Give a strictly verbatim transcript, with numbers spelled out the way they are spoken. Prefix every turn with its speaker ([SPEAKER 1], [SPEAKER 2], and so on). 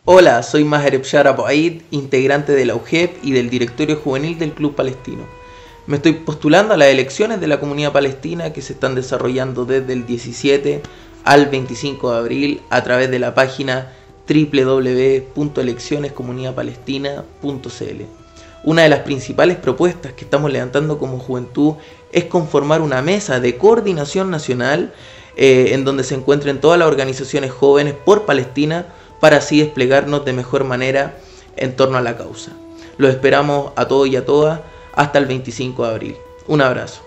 [SPEAKER 1] Hola, soy Maher Ebshar Abu Aid, integrante de la U G E P y del directorio juvenil del Club Palestino. Me estoy postulando a las elecciones de la Comunidad Palestina que se están desarrollando desde el diecisiete al veinticinco de abril a través de la página doble u doble u doble u punto elecciones comunidad palestina punto c l. Una de las principales propuestas que estamos levantando como juventud es conformar una mesa de coordinación nacional eh, en donde se encuentren todas las organizaciones jóvenes por Palestina para así desplegarnos de mejor manera en torno a la causa. Los esperamos a todos y a todas hasta el veinticinco de abril. Un abrazo.